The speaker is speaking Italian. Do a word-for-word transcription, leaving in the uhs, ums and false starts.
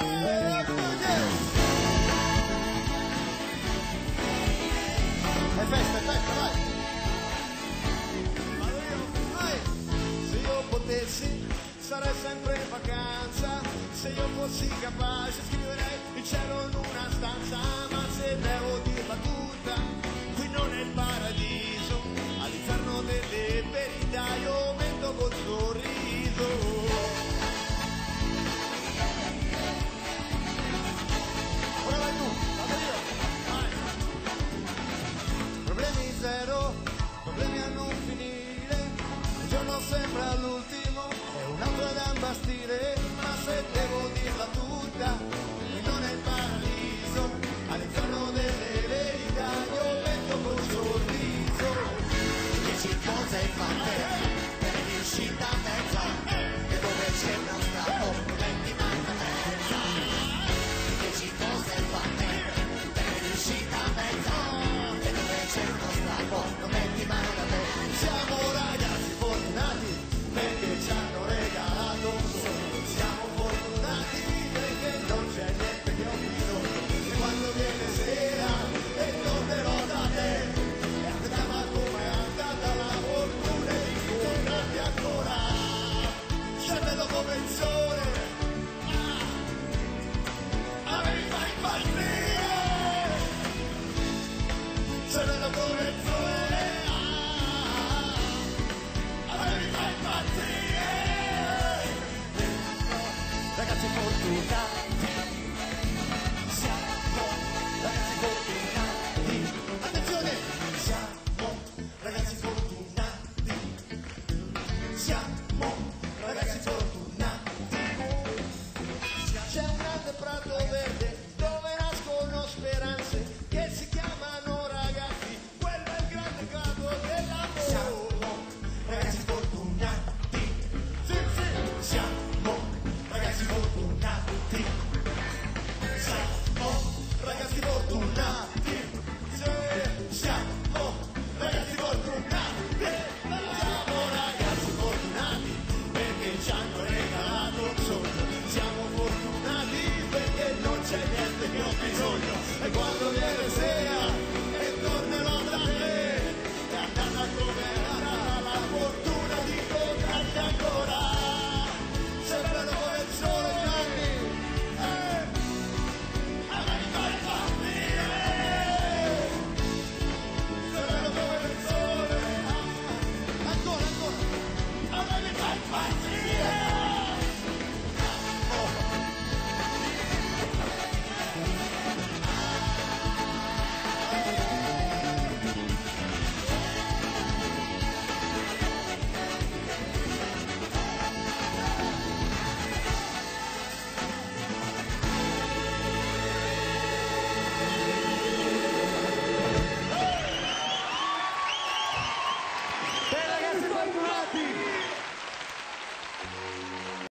È festa, è festa, vai! Vado io, vai! Se io potessi sarei sempre in vacanza, se io fossi capace scriverei il cielo in una stanza, ma se devo dirla tutta, qui non è il paradiso, all'interno delle verità io mento col sorriso. Ora vai tu, vado io, vai! Problemi zero, problemi a non finire, il giorno sembra l'ultimo, è un'altra da imbastire, ma se devo dirla tutta, qui non è il paradiso, all'interno delle verità io metto col sorriso. Dieci cose fatte per riuscita a mezza, che dove c'è una strada non metti mai a mezza. Dieci cose fatte per riuscita a mezza, che dove c'è uno strappo non metti mai a mezza. Siamo ragazzi fortunati perché ci hanno regalato un sogno, siamo fortunati perché non c'è niente che ho bisogno, e quando viene sera e tornerò da te, e andiamo come è andata la fortuna e ritornarti ancora, se vedo come il sole, ah, a me mi fa impazzire, se vedo come il sole, ah, a me mi fa impazzire. Ragazzi fortunati, siamo ragazzi fortunati, attenzione, siamo ragazzi fortunati, siamo